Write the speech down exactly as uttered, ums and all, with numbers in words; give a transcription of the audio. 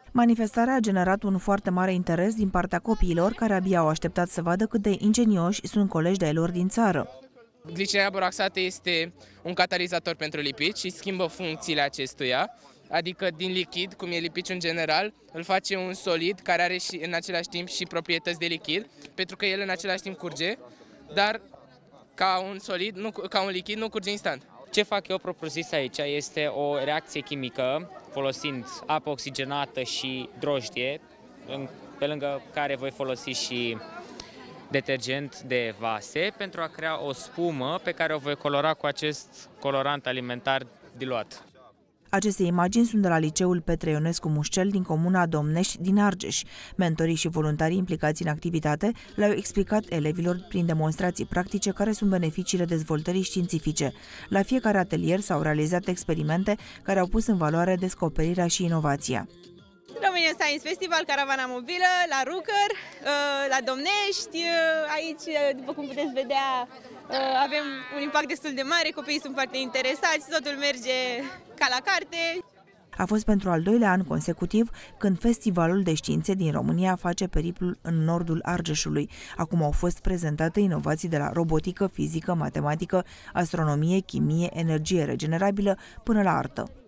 Manifestarea a generat un foarte mare interes din partea copiilor care abia au așteptat să vadă cât de ingenioși sunt colegi de-ai lor din țară. Glicerina boroxată este un catalizator pentru lipid și schimbă funcțiile acestuia, adică din lichid, cum e lipiciul în general, îl face un solid care are și în același timp și proprietăți de lichid, pentru că el în același timp curge, dar ca un solid, nu, ca un lichid nu curge instant. Ce fac eu propriu-zis aici este o reacție chimică folosind apă oxigenată și drojdie, pe lângă care voi folosi și detergent de vase pentru a crea o spumă pe care o voi colora cu acest colorant alimentar diluat. Aceste imagini sunt de la Liceul Petre Ionescu Mușcel din comuna Domnești din Argeș. Mentorii și voluntarii implicați în activitate le-au explicat elevilor prin demonstrații practice care sunt beneficiile dezvoltării științifice. La fiecare atelier s-au realizat experimente care au pus în valoare descoperirea și inovația. Romania Science Festival, caravana mobilă, la Rucăr, la Domnești. Aici, după cum puteți vedea, avem un impact destul de mare, copiii sunt foarte interesați, totul merge ca la carte. A fost pentru al doilea an consecutiv când Festivalul de Științe din România face periplul în nordul Argeșului. Acum au fost prezentate inovații de la robotică, fizică, matematică, astronomie, chimie, energie regenerabilă până la artă.